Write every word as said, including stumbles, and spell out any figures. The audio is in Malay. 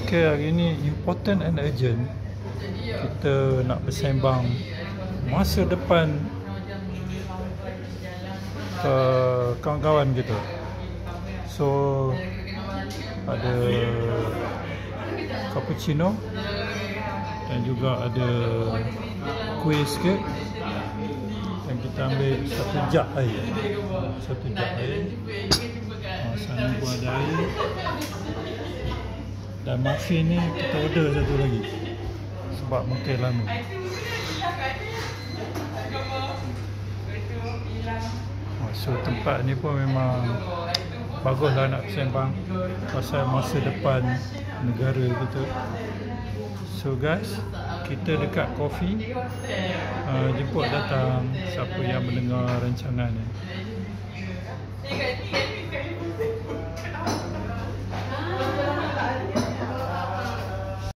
Okay, hari ni important and urgent. Kita nak bersembang masa depan ke kawan-kawan kita. So ada cappuccino dan juga ada kuih sikit, dan kita ambil satu jug air. Satu jug air. Ha, sana pun ada air. Dan muffin ni kita order satu lagi sebab mungkin lama. Oh, so tempat ni pun memang baguslah nak sembang pasal masa depan negara kita. So guys, kita dekat Xofi. uh, Jemput datang siapa yang mendengar rancangan ni.